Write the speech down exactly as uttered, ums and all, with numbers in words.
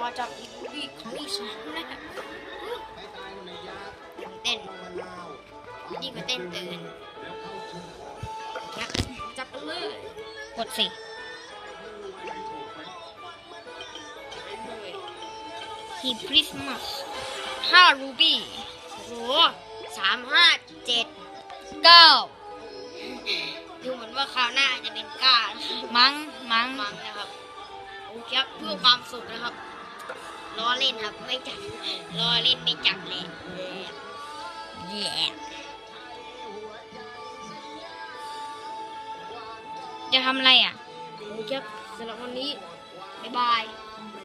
จากอีกวีของอีสานนะครับเต้นยิ่งกว่าเต้นตื่นนะจับกันเลยกดสิฮีพริสมัสห้ารูบี้โอ้สามห้าเจ็ดเก้าดูเหมือนว่าคราวหน้าจะเป็นก้ามั้งมั้งมั้งนะครับโอเคครับเพื่อความสุขนะครับล้อเล่นครับไม่จับล้อเล่นไม่จับเลยแย่จะทำอะไรอ่ะโอเคครับสำหรับวันนี้บ๊ายบาย